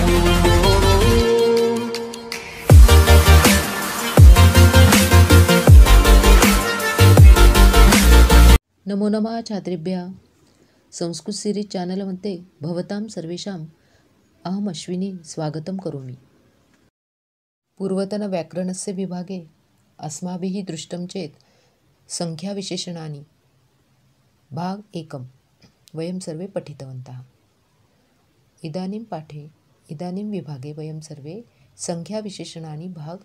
नमो नमः छात्रेभ्यः। संस्कृत सिरीज चॅनलमध्ये भवतां सर्वेषाम् अहम् अश्विनी स्वागतं करोमि। पूर्वतन व्याकरणस्य विभागे अस्माभिः दृष्टं चेत् संख्याविशेषणानि भाग 1 वयं सर्वे पठितवन्तः। इदानीं पाठे इदानीं विभागे वयं सर्वे संख्याविशेषणानि भाग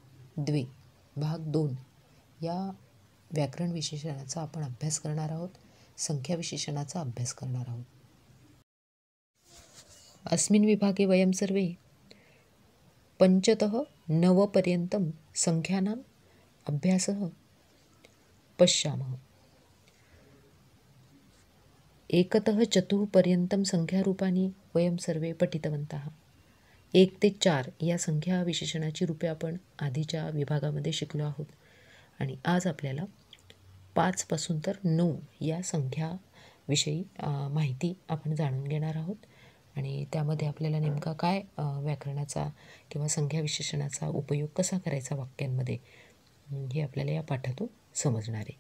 2 या व्याकरण विशेषणाचा आपण अभ्यास करणार आहोत। संख्या विशेषणाचा अभ्यास करणार आहोत। अस्मिन् विभागे वयं सर्वे पञ्चतः 9 पर्यन्तं संख्यानाम् अभ्यासः पश्यामः। 1 ते 4 पर्यन्तं संख्यारूपाणि वयं सर्वे पठितवन्तः। 1 ते 4 या संख्या विशेषणाची रूपे आपण आधीच्या विभागामध्ये शिकलो आहोत आणि आज आपल्याला 5 पासून तर 9 या संख्याविषयी माहिती आपण जाणून घेणार आहोत आणि त्यामध्ये आपल्याला नेमका काय व्याकरणाचा किंवा संख्या विशेषणाचा उपयोग कसा करायचा वाक्यांमध्ये हे आपल्याला या पाठातून समजणार आहे।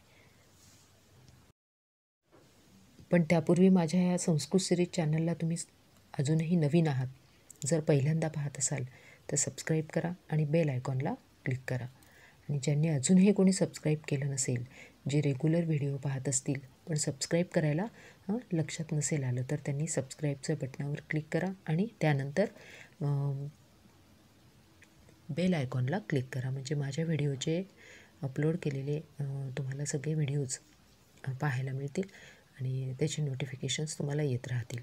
पण त्यापूर्वी माझ्या या संस्कृत सिरीज चॅनलला तुम्ही अजूनही नवीन आहात, जर पहिल्यांदा पाहत असाल तर सबस्क्राईब करा आणि बेल आयकॉनला क्लिक करा। आणि ज्यांनी अजूनही कोणी सबस्क्राईब केलं नसेल, जे रेग्युलर व्हिडिओ पाहत असतील पण सबस्क्राईब करायला लक्षात नसेल आलं, तर त्यांनी सबस्क्राईबच्या बटनावर क्लिक करा आणि त्यानंतर बेल आयकॉनला क्लिक करा, म्हणजे माझ्या व्हिडिओचे अपलोड केलेले तुम्हाला सगळे व्हिडिओज पाहायला मिळतील आणि त्याचे नोटिफिकेशन्स तुम्हाला येत राहतील।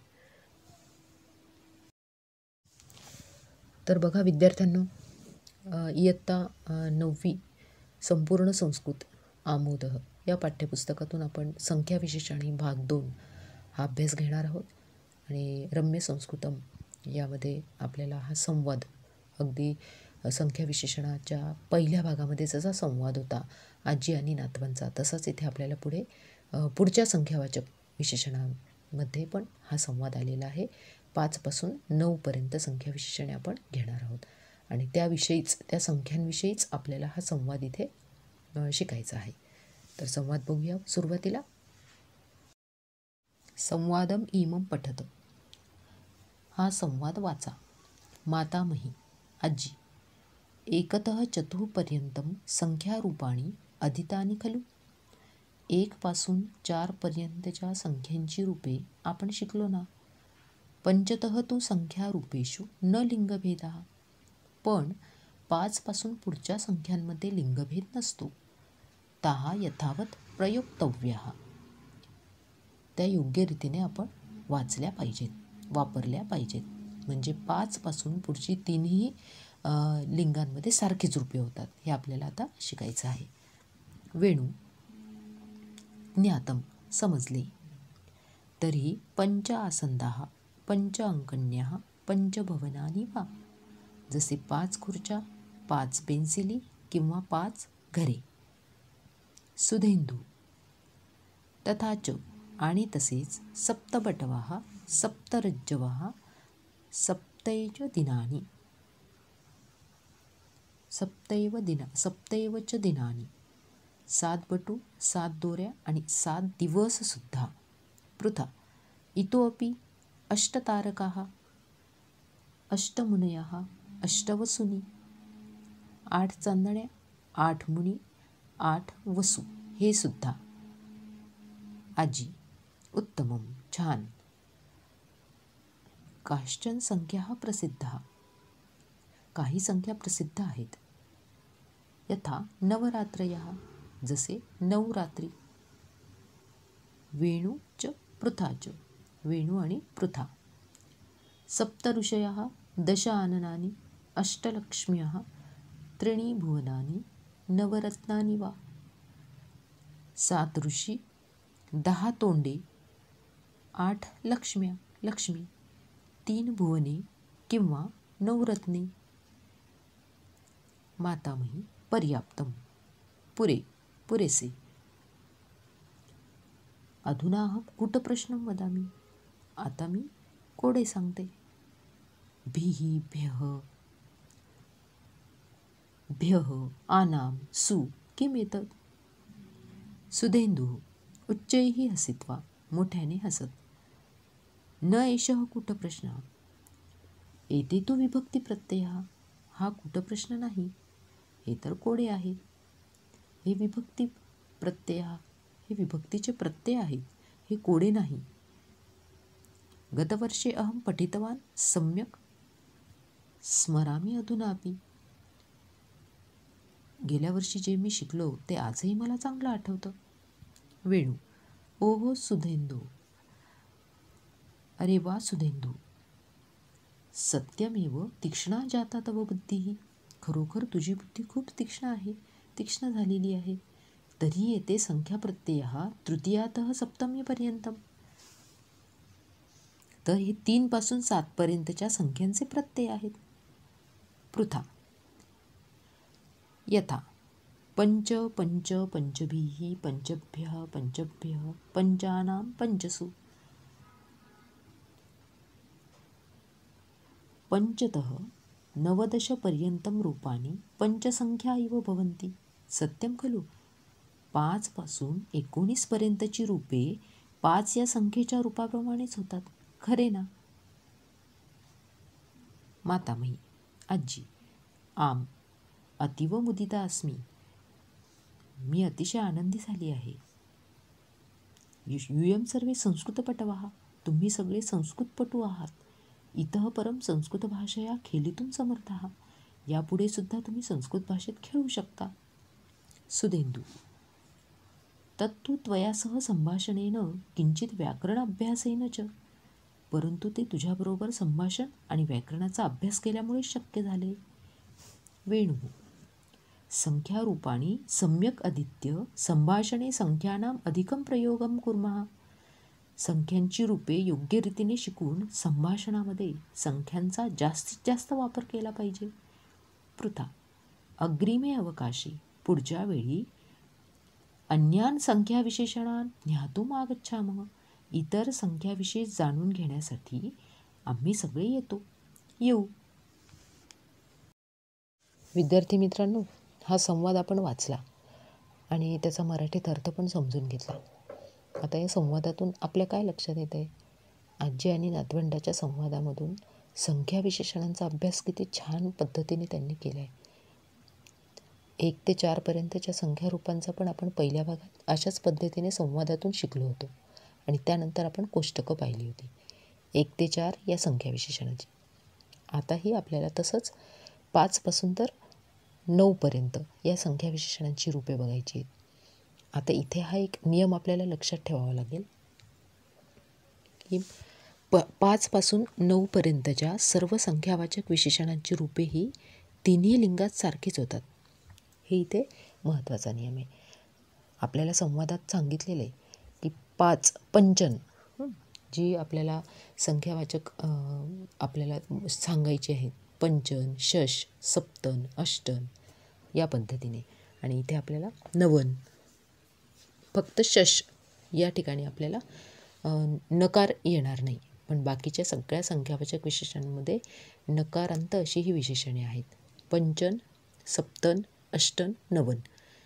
तर बघा विद्यार्थ्यांनो, इयत्ता 9वी संपूर्ण संस्कृत आमोदः या पाठ्यपुस्तकातून आपण संख्या विशेषणी भाग 2 हा अभ्यास घेणार आहोत आणि रम्य संस्कृतम यामध्ये आपल्याला हा संवाद अगदी संख्या विशेषणाच्या पहिल्या भागामध्ये जसा संवाद होता आजी आणि नातवांचा, तसाच इथे आपल्याला पुढच्या संख्यावाचक विशेषणामध्ये पण हा संवाद आलेला आहे। 5 पासून 9 पर्यंत संख्या विशेषणे आपण घेणार आहोत आणि त्याविषयीच त्या संख्यांविषयीच आपल्याला हा संवाद इथे शिकायचा आहे। तर संवाद बघूया। सुरुवातीला संवादम इमं पठत, हा संवाद वाचा। मातामही आजी, 1 ते 4 पर्यंतं संख्यारूपाणि अधीतानि खलु। 1 पासून 4 पर्यंतच्या संख्यांची रूपे आपण शिकलो ना। पंचतः तु संख्यारूपेषु न लिंगभेदः, पण 5 पासून पुढच्या संख्यांमध्ये लिंगभेद नसतो। ताः यथावत प्रयोक्तव्याः, त्या योग्य रीतीने आपण वाचल्या पाहिजेत, वापरल्या पाहिजेत। म्हणजे 5 पासून पुढची तीनही लिंगांमध्ये सारखीच रूपे होतात, हे आपल्याला आता शिकायचं आहे। वेणू, ज्ञातम समजले। तर्हि 5 आसंदाः, 5 अंकन्याः, 5 भवनानि वा, जसे 5 खुर्च्या, 5 पेन्सिली किंवा 5 घरे। सुधेंदू, तथा च आणि तसेच 7 बटवाः, 7 रज्जवः, 7 दिनानि, 7 च दिनानि, 7 बटू, 7 दोऱ्या आणि 7 दिवस सुद्धा। पृथा, इतोपि 8 तारकाः, 8 मुनयः, 8 वसूनि, 8 चांदण्या, 8 मुनी, 8 वसू हे सुद्धा। आजी, उत्तमं, छान। काश्चन संख्याः प्रसिद्धाः, काही संख्या प्रसिद्ध आहेत। यथा नवरात्रयः, जसे 9 रात्री। वेणू च पृथा च, वेणू आणि पृथा। 7 ऋषयः, 10 आननानि, 8 लक्ष्म्यः, 3 भुवनानि, 9 रत्नानि वा। 7 ऋषी, 10 तोंडे, 8 लक्ष्म्या, लक्ष्मी, 3 भुवने किंवा 9 रत्ने। मातामही, पर्याप्तम, पुरेसे। अधुना अहं कूटप्रश्नं वदामि, आता मी कोडे सांगते। भिः भ्यः भ्यः आनां सु किम् एतत्? सुधेन्दुः उच्चैः हसित्वा, मोठ्याने हसत. न एषः कूटप्रश्नः. एते तु विभक्तिप्रत्ययः. हा कूटप्रश्न नाही, हे तर कोडे आहे. हे विभक्ती प्रत्यय, हे विभक्तीचे प्रत्यय आहेत, हे कोडे नाही. गतवर्षे अहं पठितवान्, सम्यक् स्मरामि अधुनापि. गेल्या वर्षी जे मी शिकलो ते आजही मला चांगलं आठवतं. वेणू ओहो सुधेंदू. अरे वा सुधेंदू. सत्यमेव तीक्ष्णा जाता तव बुद्धिः. खरोखर तुझी बुद्धी खूप तीक्ष्ण आहे, तीक्ष्ण झालेली आहे. तरी येते संख्या प्रत्ययः तृतीयातः सप्तमीपर्यंतम. तर हे 3 पासून 7 पर्यंतच्या संख्यांचे प्रत्यय आहेत. पृथा यथा पंच पंच पंचभिः पंचभ्यः पंचभ्यः पंचानां पंचसु. पंचतः 19 पर्यंतं रूपाणि पंचसंख्या इव भवन्ति. सत्यं खलु? 5 पासून 19 पर्यंतची रूपे 5 या संख्येच्या रूपाप्रमाणेच होतात. खरे ना? मातामही आजी आम अतीव मुदिता अस्मि. मी अतिशय आनंदी झाली आहे. यूयं सर्वे संस्कृतपटवः. तुम्ही सगळे संस्कृतपटू आहात. इतः परम संस्कृत भाषया खेलितुं समर्थाः. यापुढे सुद्धा तुम्ही संस्कृत भाषेत खेळू शकता. सुधेंदू तत्तु त्वया सह संभाषणेन किंचित व्याकरण अभ्यासेन च. परंतु ते तुझ्याबरोबर संभाषण आणि व्याकरणाचा अभ्यास केल्यामुळे शक्य झाले. वेणू संख्यारूपाणि सम्यक् अधीत्य संभाषणे संख्यानाम् अधिकं प्रयोगं कुर्मः. संख्यांची रूपे योग्य रीतीने शिकून संभाषणामध्ये संख्यांचा जास्तीत जास्त वापर केला पाहिजे. पृथा अग्रिमे अवकाशी. पुढच्या वेळी अन्यान संख्याविशेषणान ज्ञातुम् आगच्छामः. इतर संख्याविशेष जाणून घेण्यासाठी आम्ही सगळे येऊ. विद्यार्थी मित्रांनो, हा संवाद आपण वाचला आणि त्याचा मराठीत अर्थ पण समजून घेतला. आता या संवादातून आपल्या काय लक्षात येत आहे? आजी आणि नातवंडाच्या संवादामधून संख्याविशेषणांचा अभ्यास किती छान पद्धतीने त्यांनी केला आहे. 1 ते 4 पर्यंतच्या संख्यारूपांचा पण आपण पहिल्या भागात अशाच पद्धतीने संवादातून शिकलो होतो आणि त्यानंतर आपण कोष्टकं पाहिली होती 1 ते 4 या संख्याविशेषणाची. आताही आपल्याला तसंच 5 पासून तर 9 पर्यंत या संख्याविशेषणांची रूपे बघायची आहेत. आता इथे हा एक नियम आपल्याला लक्षात ठेवावा लागेल की 5 पासून 9 पर्यंतच्या सर्व संख्यावाचक विशेषणांची रूपे ही तिन्ही लिंगात सारखीच होतात. हे इथे महत्त्वाचा नियम आहे. आपल्याला संवादात सांगितलेलं आहे की 5 पंचन जी आपल्याला संख्यावाचक आपल्याला सांगायची आहेत. पंचन, षष, सप्तन, अष्टन या पद्धतीने. आणि इथे आपल्याला नवन, फक्त षष या ठिकाणी आपल्याला नकार येणार नाही. पण बाकीच्या सगळ्या संख्यावाचक विशेषणांमध्ये नकारांत अशी ही विशेषणे आहेत. पंचन, सप्तन, अष्टन, नवन.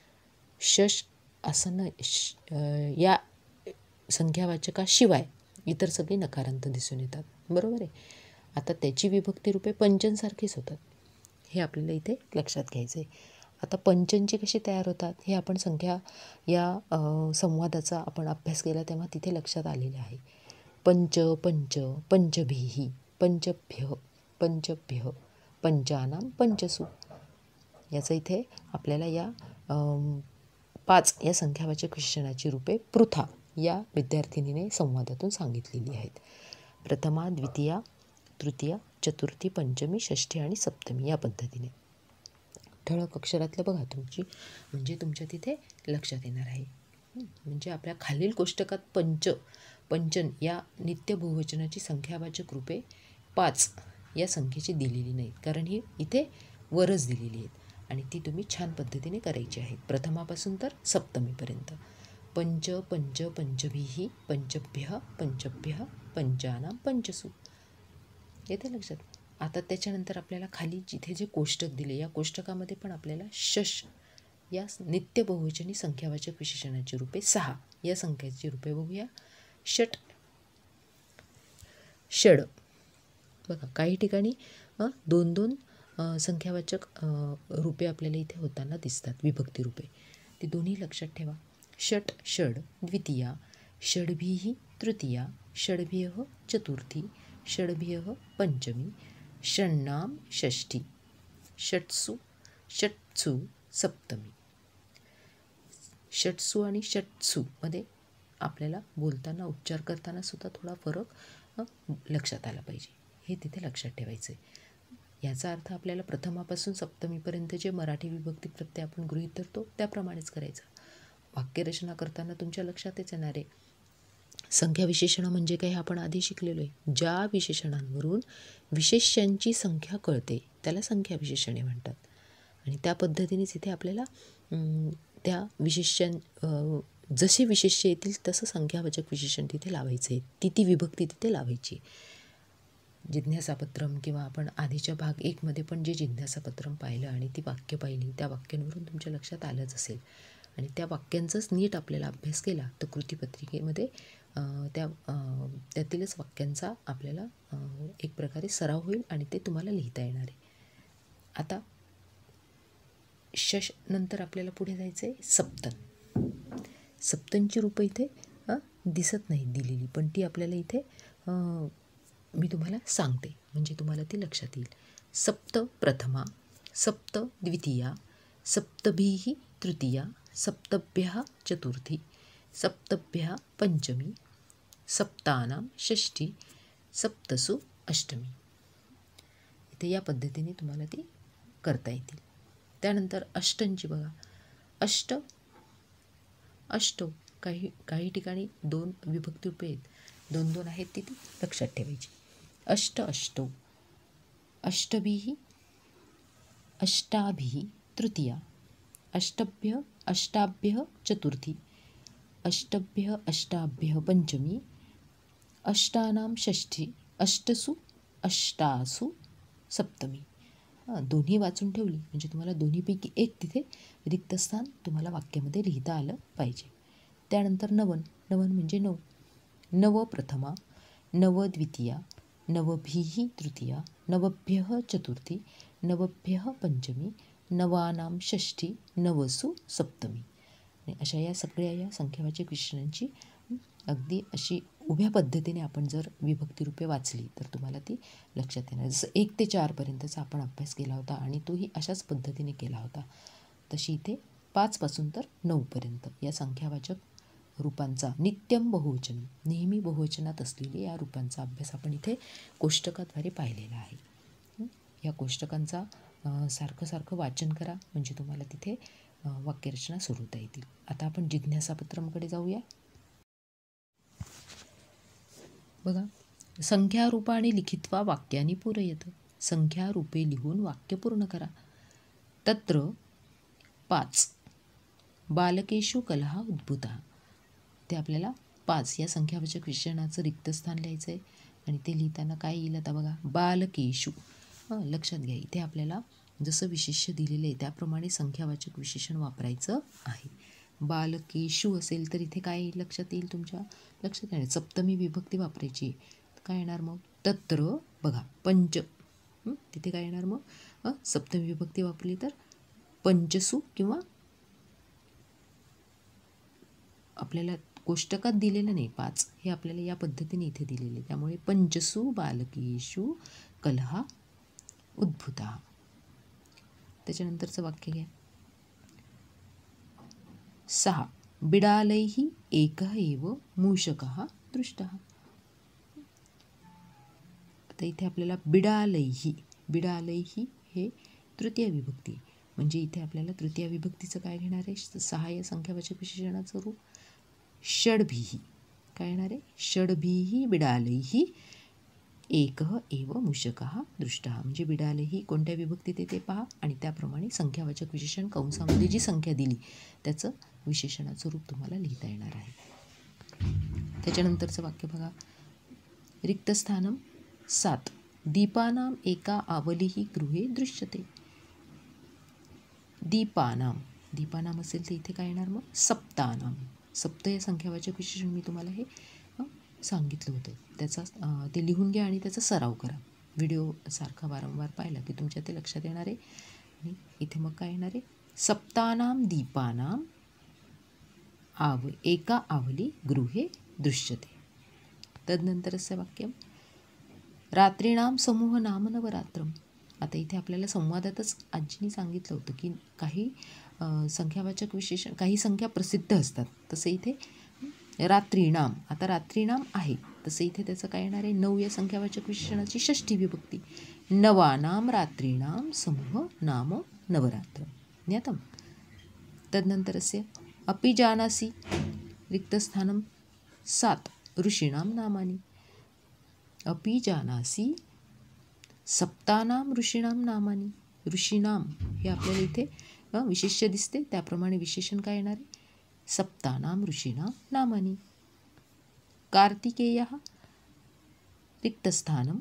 षष असं या संख्यावाचकाशिवाय इतर सगळे नकारांत दिसून येतात. बरोबर आहे. आता त्याची विभक्ती रूपे पंचनसारखीच होतात. हे आपल्याला इथे लक्षात घ्यायचं आहे. आता पंचनची कशी तयार होतात हे आपण संख्या या संवादाचा आपण अभ्यास केला तेव्हा तिथे लक्षात आलेलं आहे. पंच पंच पंचभिः पंचभ्यः पंचभ्यः पंचानां पंचसु. याचं इथे आपल्याला या 5 या संख्यावाचक विशेषणाची रूपे पृथा या विद्यार्थिनीने संवादातून सांगितलेली आहेत. प्रथमा, द्वितीया, तृतीया, चतुर्थी, पंचमी, षष्ठी आणि सप्तमी या पद्धतीने. ठळक अक्षरातलं बघा तुमची, म्हणजे तुमच्या तिथे लक्षात येणार आहे. म्हणजे आपल्या खालील कोष्टकात पंचन या नित्य बहुवचनाची संख्यावाचक रूपे 5 या संख्येची दिलेली नाहीत, कारण ही इथे वरच दिलेली आहेत आणि ती तुम्ही छान पद्धतीने करायची आहेत. प्रथमापासून तर सप्तमीपर्यंत. पंच पंच पंचभिः पंचभ्यः पंचभ्यः पंचानां पंचसु. येते लक्षात? आता त्याच्यानंतर आपल्याला खाली जिथे जे कोष्टक दिले या कोष्टकामध्ये पण आपल्याला शश या नित्य बहुवचनी संख्यावाचक विशेषणाची रूपे 6 या संख्याची रूपे बघूया. षट, षड. बघा काही ठिकाणी 2-2 संख्यावाचक रूपे आपल्याला इथे होताना दिसतात, विभक्ती रूपे. ती दोन्ही लक्षात ठेवा. षट षड द्वितीया, षड्भिः तृतीया, षड्भ्यः चतुर्थी, षड्भ्यः पंचमी, षण्णां षष्ठी, षट्सु षट्सु सप्तमी. षट्सु आणि षट्सु मध्ये आपल्याला बोलताना उच्चार करताना सुद्धा थोडा फरक लक्षात आला पाहिजे, हे तिथे लक्षात ठेवायचं आहे. याचा अर्थ आपल्याला प्रथमापासून सप्तमीपर्यंत जे मराठी विभक्ती प्रत्यय आपण गृहीत धरतो त्याप्रमाणेच करायचं. वाक्यरचना करताना तुमच्या लक्षातच येणार आहे. संख्या विशेषणं म्हणजे काय हे आपण आधी शिकलेलो आहे. ज्या विशेषणांवरून विशेष्यांची संख्या कळते त्याला संख्या विशेषणे म्हणतात. आणि त्या पद्धतीनेच इथे आपल्याला त्या विशेष्यां जसे विशेष्य येतील तसं संख्यावाचक विशेषण तिथे लावायचं आहे, ती विभक्ती तिथे लावायची. जिज्ञासापत्रम किंवा आपण आधीच्या भाग 1 मध्ये पण जे जिज्ञासापत्रम पाहिलं आणि ती वाक्य पाहिली त्या वाक्यांवरून तुमच्या लक्षात आलंच असेल. आणि त्या वाक्यांचाच नीट आपल्याला अभ्यास केला तर कृतीपत्रिकेमध्ये त्यातीलच वाक्यांचा आपल्याला एक प्रकारे सराव होईल आणि ते तुम्हाला लिहिता येणार आहे. आता शश नंतर आपल्याला पुढे जायचं आहे सप्तन. सप्तनची रूपं इथे दिसत नाही दिलेली, पण ती आपल्याला इथे मी तुम्हाला सांगते म्हणजे तुम्हाला ती लक्षात येईल. सप्त प्रथमा, सप्त द्वितीया, सप्तभिः तृतीया, सप्तभ्यः चतुर्थी, सप्तभ्यः पंचमी, सप्तानां षष्ठी, सप्तसु अष्टमी. इथे या पद्धतीने तुम्हाला ती करता येतील. त्यानंतर अष्टंची बघा. अष्ट अष्टो काही ठिकाणी 2 विभक्ती रूपे आहेत, 2-2 आहेत ती लक्षात ठेवायची. अष्ट अष्टो, अष्टभिः अष्टाभिः तृतीया, अष्टभ्य अष्टाभ्यः चतुर्थी, अष्टभ्य अष्टाभ्यः पंचमी, अष्टानां षष्ठी, अष्टसु अष्टासु सप्तमी. दोन्ही वाचून ठेवली म्हणजे तुम्हाला दोन्हीपैकी एक तिथे रिक्त स्थान तुम्हाला वाक्यामध्ये लिहिता आलं पाहिजे. त्यानंतर नवन. नवन म्हणजे 9. नव प्रथमा, नव द्वितीया, नवभिः तृतीया, नवभ्यः चतुर्थी, नवभ्यः पंचमी, नवानां षष्ठी, नवसु सप्तमी. आणि अशा या सगळ्या या संख्यावाचक विशेषणांची अगदी अशी उभ्या पद्धतीने आपण जर विभक्ती रूपे वाचली तर तुम्हाला ती लक्षात येणार. जसं 1 ते 4 पर्यंतचा आपण अभ्यास केला होता आणि तोही अशाच पद्धतीने केला होता, तशी इथे 5 पासून तर 9 पर्यंत या संख्यावाचक रूपांचा नित्यम बहुवचन नेहमी बहुवचनात असलेले या रूपांचा अभ्यास आपण इथे कोष्टकाद्वारे पाहिलेला आहे. या कोष्टकांचा सारखं वाचन करा म्हणजे तुम्हाला तिथे वाक्यरचना सोडवता येतील. आता आपण जिज्ञासापत्रमकडे जाऊया. बघा. संख्यारूपाने लिखित्वा वाक्यानि पूरयत. संख्यारूपे लिहून वाक्य पूर्ण करा. तत्र 5 बालकेषु कलह उद्भूतः. ते आपल्याला 5 या संख्यावाचक विशेषणाचं रिक्त स्थान लिहायचं आहे आणि ते लिहिताना काय येईल आता बघा. बालकेषु. लक्षात घ्या इथे आपल्याला जसं विशेष्य दिलेलं आहे त्याप्रमाणे संख्यावाचक विशेषण वापरायचं आहे. बालकेषु असेल तर इथे काय लक्षात येईल तुमच्या लक्षात येणार सप्तमी विभक्ती वापरायची. काय येणार मग. तत्र बघा पंच. तिथे काय येणार मग सप्तमी विभक्ती वापरली तर पंचसु किंवा आपल्याला कोष्टकात दिलेलं नाही 5 हे आपल्याला या पद्धतीने इथे दिलेले, त्यामुळे पंचसु बालकेषु कलह उद्भूतः. त्याच्यानंतरचं वाक्य घ्या. 6 बिडालैः एकः एव मूषकः दृष्टः. आता इथे आपल्याला बिडालैः हे तृतीय विभक्ती म्हणजे इथे आपल्याला तृतीय विभक्तीचं काय घेणार आहे. 6 या संख्यावाचक विशेषणाचं रूप. षड्भिः काय येणार आहे. षड्भिः बिडालैः एकः एव मूषकः दृष्टः. म्हणजे बिडालैः कोणत्या विभक्तीत येते पहा आणि त्याप्रमाणे संख्यावाचक विशेषण कंसामध्ये जी संख्या दिली त्याचं विशेषणाचं रूप तुम्हाला लिहिता येणार आहे. त्याच्यानंतरचं वाक्य बघा. रिक्तस्थानम 7 दीपानाम एका आवलीही गृहे दृश्यते. दीपानाम असेल तर इथे काय येणार मग सप्तानाम. सप्त या संख्यावाचक विशेषण मी तुम्हाला हे सांगितलं होतं. त्याचा ते लिहून घ्या आणि त्याचा सराव करा. व्हिडिओ सारखा वारंवार पाहिला की तुमच्या ते लक्षात येणार आहे. आणि इथे मग काय येणार आहे सप्तानाम दीपानाम एका आवली गृहे दृश्यते. तदनंतरस्य वाक्यम रात्रीणाम समूह नाम नवरात्रम. आता इथे आपल्याला संवादातच आजीने सांगितलं होतं की काही संख्यावाचक विशेषण काही संख्या प्रसिद्ध असतात. तसं इथे रात्रीणाम, आता रात्रीणाम आहे तसं इथे त्याचं काय येणार आहे 9 या संख्यावाचक विशेषणाची षष्ठी विभक्ती. नवानाम रात्रीणाम समूह नाम नवरात्र ज्ञातम. तदनंतरस्य अपि जानासि रिक्तस्थानं 7 ऋषीणां नामानि. अपि जानासि सप्तानां ऋषीणां नामानि. ऋषीणाम हे आपल्याला इथे विशेष्य दिसते, त्याप्रमाणे विशेषण काय येणार आहे सप्तानां ऋषीणां नामानि. कार्तिकेयः रिक्तस्थानं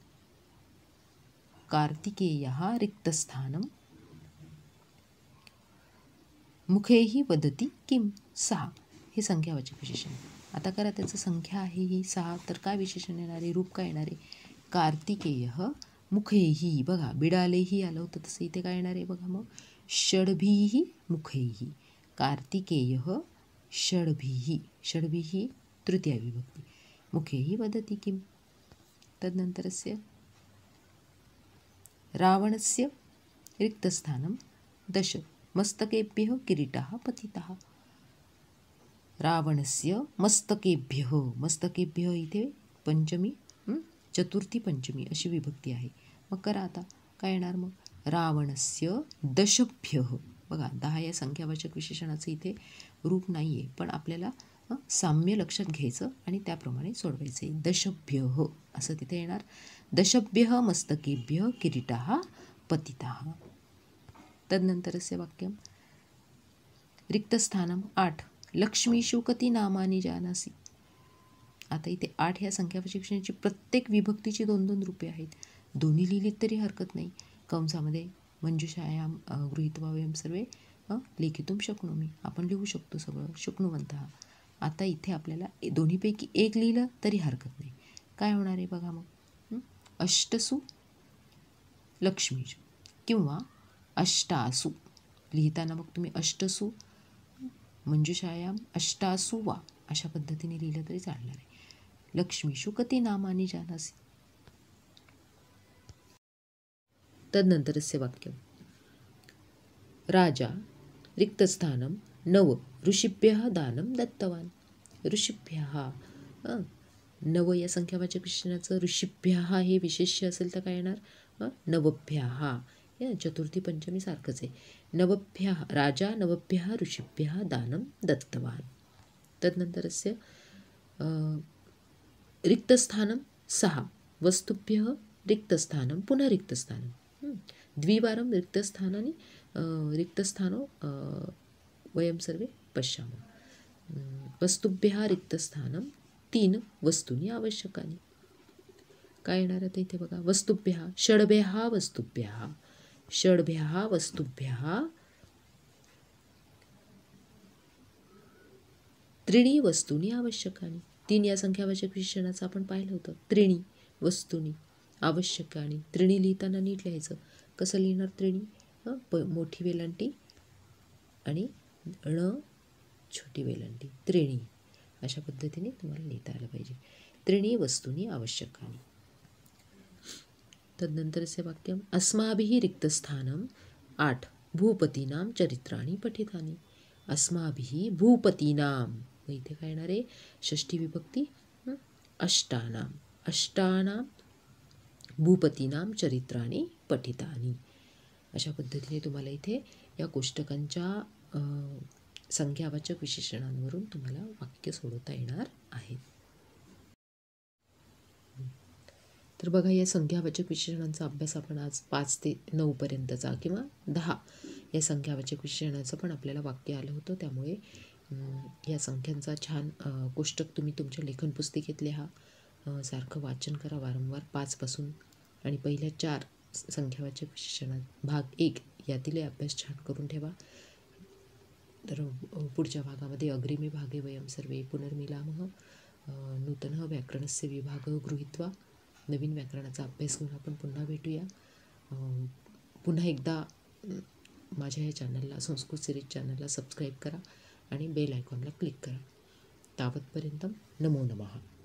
मुखैहि वदति किं. 6 हे संख्यावाचक विशेषण. आता करा त्याचं संख्या आहे ही 6 तर काय विशेषण येणार आहे रूप काय येणार आहे कार्तिकेयः मुखैहि. बघा बिडालेही आलं होतं तसं इथे काय येणार आहे बघा मग षड्भिः मुखैहि. कार्तिकेयः षड्भिः तृतीया विभक्ती. मुखैहि वदति किं. तदनंतरस्य रावणस्य रिक्तस्थानं 10 मस्तकेभ्यः किरीटः पतितः. रावणस्य मस्तकेभ्यः इथे पंचमी चतुर्थी पंचमी अशी विभक्ती आहे. मग करा आता काय येणार मग रावणस्य दशभ्यः. बघा 10 या संख्यावाचक विशेषणाचं इथे रूप नाही आहे, पण आपल्याला साम्य लक्षात घ्यायचं आणि त्याप्रमाणे सोडवायचं आहे. दशभ्यः असं तिथे येणार. दशभ्यः मस्तकेभ्यः किरीटः पतितः. तदनंतरस्य वाक्यम रिक्तस्थानं 8 लक्ष्मीषु कति नामानि जानासि. आता इथे 8 या संख्यावाचक विशेषणाची प्रत्येक विभक्तीची 2-2 रूपे आहेत. दोन्ही लिहिलीत तरी हरकत नाही. कंसामध्ये मंजुषायाम गृहीत्वा वयं सर्वे लेखितुं शक्नोमि. आपण लिहू शकतो सगळं शक्नुवन्तः. आता इथे आपल्याला दोन्हीपैकी एक लिहिलं तरी हरकत नाही. काय होणार आहे बघा मग अष्टसु लक्ष्मीषु किंवा अष्टासु. लिहिताना मग तुम्ही अष्टसु मंजुषायाम अष्टासु वा अशा पद्धतीने लिहिलं तरी चालणार आहे. लक्ष्मीषु कति नामानि जानासि. तदनंतरस्य वाक्यम राजा रिक्तस्थानं 9 ऋषिभ्यः दानं दत्तवान्. ऋषिभ्यः 9 या संख्यावाचक विशेषणाचं ऋषिभ्यः हे विशेष्य असेल तर काय येणार नवभ्यः. या चतुर्थी पंचमी सारखंच आहे. नवभ्यः राजा नवभ्यः ऋषिभ्यः दानं दत्तवान्. तदनंतरस्य रिक्तस्थानं 6 वस्तुभ्यः रिक्तस्थानं पुनः रिक्तस्थानं. द्विवारं रिक्तस्थानो वयं सर्वे पश्यामः. वस्तुभ्यः रिक्तस्थानं 3 वस्तूनि आवश्यकानि. काय येणार आहे इथे बघा वस्तुभ्यः षड्भ्यः वस्तुभ्यः त्रीणि वस्तूनि आवश्यकानि. 3 या संख्यावाचक विशेषणाचं आपण पाहिलं होतं. त्रीणि वस्तूनि आवश्यकानि. त्रीणि लिहिताना नीट लिहायचं. कसं लिहिणार त्रीणि मोठी वेलांटी आणि छोटी वेलांटी त्रीणि अशा पद्धतीने तुम्हाला लिहिता आलं पाहिजे. त्रीणि वस्तूनि आवश्यकानि. तदनंतरस्य वाक्यम अस्माभिः रिक्तस्थानं 8 भूपतीनां चरित्राणि पठितानि. अस्माभिः भूपतीनां इथे काय येणार आहे षष्ठी विभक्ती अष्टानां भूपतीनां चरित्राणि पठितानि. अशा पद्धतीने तुम्हाला इथे या कोष्टकांच्या संख्यावाचक विशेषणांवरून तुम्हाला वाक्य सोडवता येणार आहेत. तर बघा या संख्यावाचक विशेषणांचा अभ्यास आपण आज 5 ते 9 पर्यंतचा किंवा 10 या संख्यावाचक विशेषणाचं पण आपल्याला वाक्य आलं होतं. त्यामुळे या संख्यांचा छान कोष्टक तुम्ही तुमच्या लेखन पुस्तिकेत लिहा. सारखं वाचन करा वारंवार 5 पासून आणि पहिल्या 4 संख्यावाचक विशेषणात भाग 1 यातील अभ्यास छान करून ठेवा. तर पुढच्या भागामध्ये अग्रिमे भागे वयं सर्वे पुनर्मिलामः. नूतनः व्याकरणस्य विभागः गृहीत्वा नवीन व्याकरणाचा अभ्यास घेऊन आपण पुन्हा भेटूया. पुन्हा एकदा माझ्या या चॅनलला, संस्कृत सिरीज चॅनलला सबस्क्राईब करा आणि बेल आयकॉनला क्लिक करा. तावतपर्यंत नमो नमः.